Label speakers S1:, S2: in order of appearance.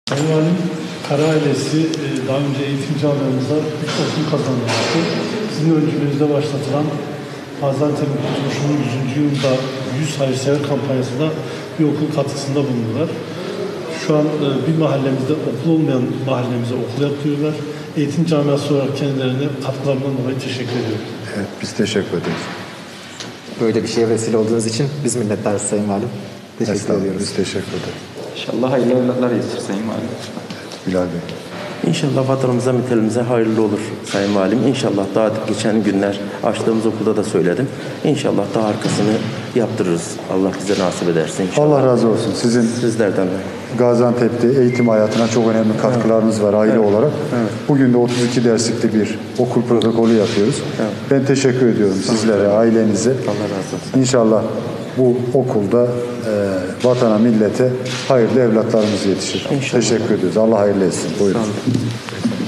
S1: Sayın Valim, Kara ailesi daha önce eğitim camiamızda 3 okul kazanmıştı. Sizin öncülüğünüzde başlatılan Gaziantep Kurtuluşu'nun 100. yılında 100 hayırsever kampanyasında bir okul katkısında bulundular. Şu an bir mahallemizde okul olmayan mahallemize okul yaptırıyorlar. Eğitim camiası olarak kendilerine katkılarından dolayı teşekkür ediyorum.
S2: Evet, biz teşekkür ederiz.
S3: Böyle bir şeye vesile olduğunuz için biz minnettarız Sayın Valim. Teşekkür ediyoruz.
S2: Biz teşekkür ederiz.
S4: İnşallah hayırlı evlatlar yetişir Sayın Valim.
S2: Bilal Bey.
S5: İnşallah vatanımıza, milletimize hayırlı olur Sayın Valim. İnşallah daha geçen günler açtığımız okulda da söyledim. İnşallah daha arkasını yaptırırız. Allah bize nasip ederse inşallah.
S2: Allah razı olsun.
S5: Sizlerden de.
S2: Gaziantep'te eğitim hayatına çok önemli katkılarınız var aile olarak.
S5: Evet.
S2: Bugün de 32 derslikli bir okul protokolü yapıyoruz.
S5: Evet.
S2: Ben teşekkür ediyorum sizlere, ailenize.
S5: Allah razı olsun.
S2: İnşallah bu okulda vatana, millete hayırlı evlatlarımız yetişir.
S5: İnşallah.
S2: Teşekkür ediyoruz. Allah hayırlı etsin. Buyurun.
S5: Sağ olun.